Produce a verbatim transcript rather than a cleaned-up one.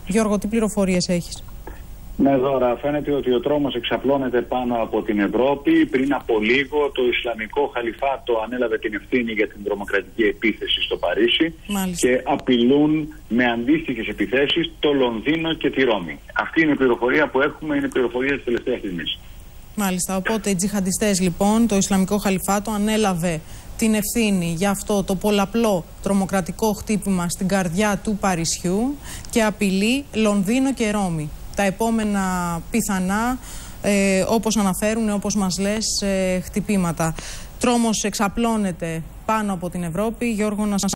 Γιώργο, τι πληροφορίες έχεις? Ναι, Δώρα, φαίνεται ότι ο τρόμος εξαπλώνεται πάνω από την Ευρώπη. Πριν από λίγο το Ισλαμικό Χαλιφάτο ανέλαβε την ευθύνη για την τρομοκρατική επίθεση στο Παρίσι. Μάλιστα. Και απειλούν με αντίστοιχες επιθέσεις το Λονδίνο και τη Ρώμη. Αυτή είναι η πληροφορία που έχουμε, είναι η πληροφορία της τελευταίας στιγμής. Μάλιστα, οπότε οι τζιχαντιστές λοιπόν, το Ισλαμικό Χαλιφάτο ανέλαβε την ευθύνη για αυτό το πολλαπλό τρομοκρατικό χτύπημα στην καρδιά του Παρισιού και απειλεί Λονδίνο και Ρώμη. Τα επόμενα πιθανά, ε, όπως αναφέρουν, όπως μας λες, ε, χτυπήματα. Τρόμος εξαπλώνεται πάνω από την Ευρώπη. Γιώργο, να σας